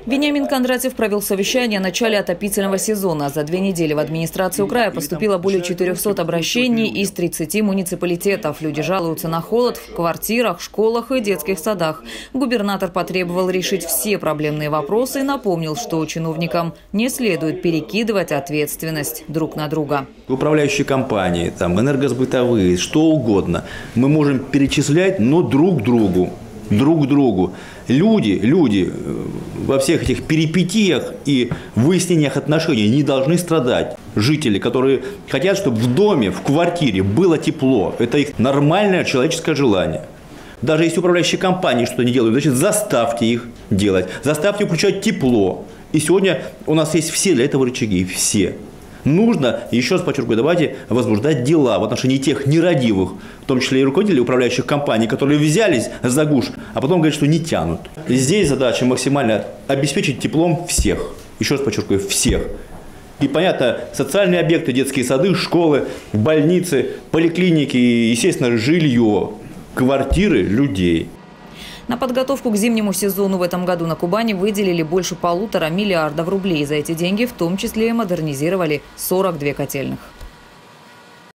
Вениамин Кондратьев провел совещание о начале отопительного сезона. За 2 недели в администрацию края поступило более 400 обращений из 30 муниципалитетов. Люди жалуются на холод в квартирах, школах и детских садах. Губернатор потребовал решить все проблемные вопросы и напомнил, что чиновникам не следует перекидывать ответственность друг на друга. Управляющие компании, энергосбытовые, что угодно. Мы можем перечислять, но друг другу. Люди во всех этих перипетиях и выяснениях отношений не должны страдать. Жители, которые хотят, чтобы в доме, в квартире было тепло. Это их нормальное человеческое желание. Даже если управляющие компании что-то не делают, значит, заставьте их делать. Заставьте включать тепло. И сегодня у нас есть все для этого рычаги. Все. Нужно, еще раз подчеркиваю, давайте возбуждать дела в отношении тех нерадивых, в том числе и руководителей управляющих компаний, которые взялись за гуж, а потом говорят, что не тянут. Здесь задача максимально обеспечить теплом всех. Еще раз подчеркиваю, всех. И, понятно, социальные объекты, детские сады, школы, больницы, поликлиники и, естественно, жилье, квартиры людей. На подготовку к зимнему сезону в этом году на Кубани выделили больше 1,5 миллиарда рублей. За эти деньги в том числе модернизировали 42 котельных.